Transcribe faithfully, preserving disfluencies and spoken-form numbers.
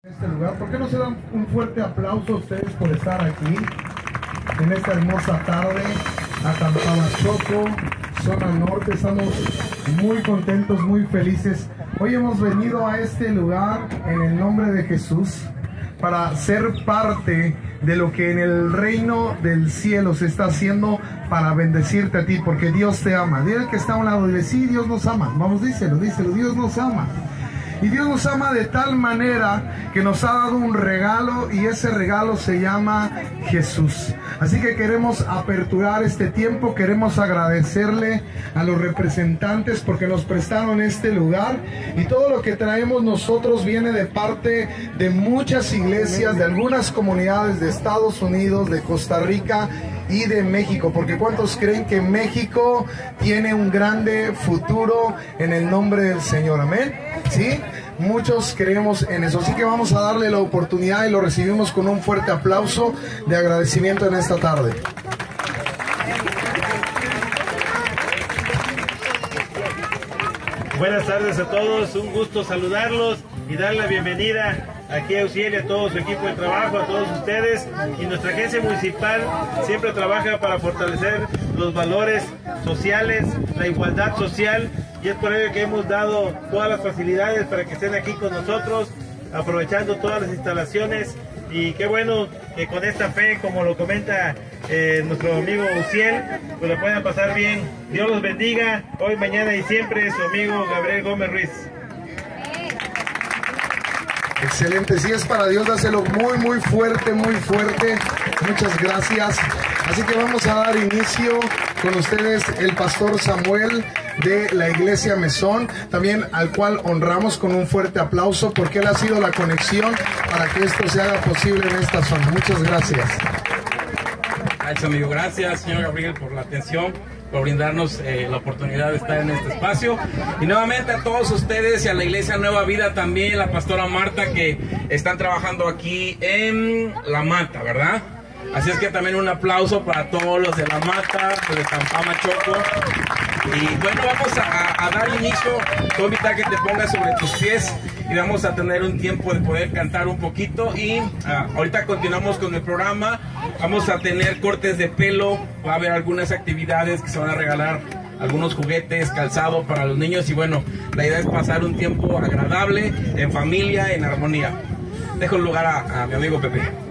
Este lugar, ¿por qué no se dan un fuerte aplauso a ustedes por estar aquí en esta hermosa tarde? Atampamachoco, zona norte, estamos muy contentos, muy felices. Hoy hemos venido a este lugar en el nombre de Jesús para ser parte de lo que en el reino del cielo se está haciendo para bendecirte a ti, porque Dios te ama. Dile al que está a un lado, dile, sí, Dios nos ama. Vamos, díselo, díselo, Dios nos ama. Y Dios nos ama de tal manera que nos ha dado un regalo, y ese regalo se llama Jesús. Así que queremos aperturar este tiempo, queremos agradecerle a los representantes porque nos prestaron este lugar, y todo lo que traemos nosotros viene de parte de muchas iglesias, de algunas comunidades de Estados Unidos, de Costa Rica y de México, porque ¿cuántos creen que México tiene un grande futuro en el nombre del Señor? Amén. ¿Sí? Muchos creemos en eso, así que vamos a darle la oportunidad y lo recibimos con un fuerte aplauso de agradecimiento en esta tarde. Buenas tardes a todos, un gusto saludarlos y dar la bienvenida aquí a Uziel y a todo su equipo de trabajo, a todos ustedes. Y nuestra agencia municipal siempre trabaja para fortalecer los valores sociales, la igualdad social, y es por ello que hemos dado todas las facilidades para que estén aquí con nosotros, aprovechando todas las instalaciones. Y qué bueno que con esta fe, como lo comenta eh, nuestro amigo Uziel, pues lo puedan pasar bien. Dios los bendiga, hoy, mañana y siempre. Su amigo Gabriel Gómez Ruiz. Excelente, si es para Dios, dáselo muy muy fuerte, muy fuerte. Muchas gracias. Así que vamos a dar inicio con ustedes el pastor Samuel de la iglesia Mesón, también al cual honramos con un fuerte aplauso porque él ha sido la conexión para que esto se haga posible en esta zona. Muchas gracias. Gracias, amigo. Gracias, señor Gabriel, por la atención, por brindarnos eh, la oportunidad de estar en este espacio. Y nuevamente a todos ustedes y a la iglesia Nueva Vida también, la pastora Marta, que están trabajando aquí en La Mata, ¿verdad? Así es que también un aplauso para todos los de La Mata, de Atampamachoco. Y bueno, vamos a, a dar inicio. Te voy a invitar que te pongas sobre tus pies y vamos a tener un tiempo de poder cantar un poquito. Y uh, ahorita continuamos con el programa. Vamos a tener cortes de pelo, va a haber algunas actividades que se van a regalar, algunos juguetes, calzado para los niños. Y bueno, la idea es pasar un tiempo agradable, en familia, en armonía. Dejo el lugar a, a mi amigo Pepe.